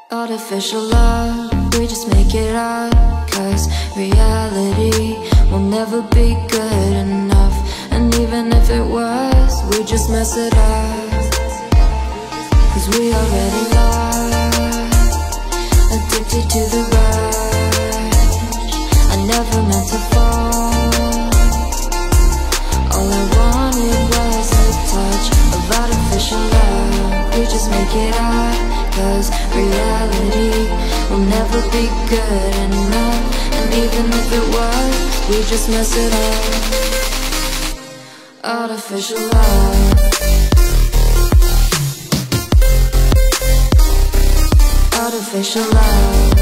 Artificial love, we just make it up, 'cause reality will never be good enough. And even if it was, we just mess it up, 'cause we already lost, addicted to the rush. I never meant to fall. All I wanted was a touch of artificial love. We just make it up, 'cause reality will never be good enough. And even if it was, we just mess it up. Artificial love. Artificial love.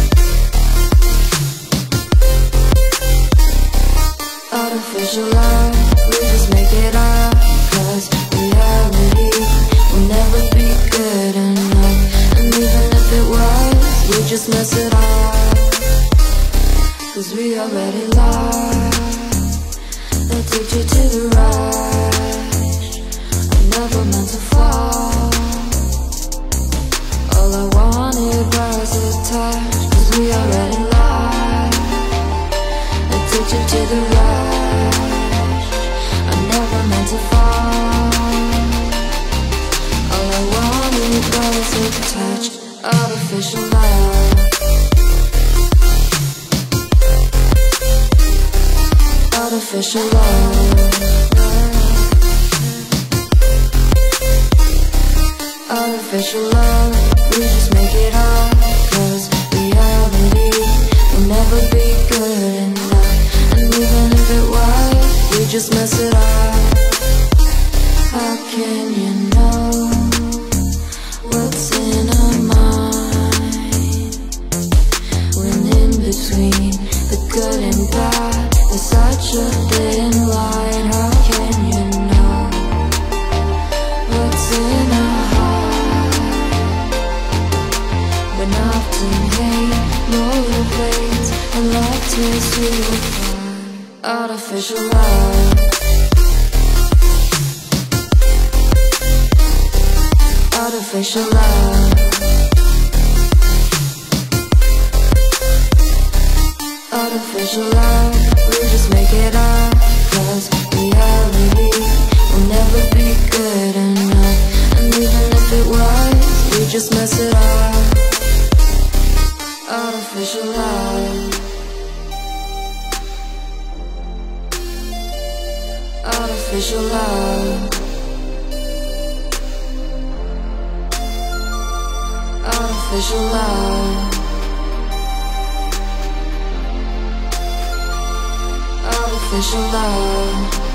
Artificial love. We just make it up, 'cause reality will never be good enough. And even if it was, we just mess it up, 'cause we already lost, addicted to the rush. I never meant to fall. All I wanted was a touch, 'cause we already lost, addicted to the rush. I never meant to fall. All I wanted was a touch. Artificial love. Artificial love. Artificial love. We just make it up, 'cause reality will never be good enough. And even if it was, we just mess it up. How can you know what's in our mind, when in between the good and bad there's such a thin line? How can you know what's in our heart, when often hate motivates and love tears you apart? Artificial love. Artificial love. Artificial love. We just make it up, 'cause reality will never be good enough. And even if it was, we just mess it up. Artificial love. Artificial love. Artificial love. Artificial love.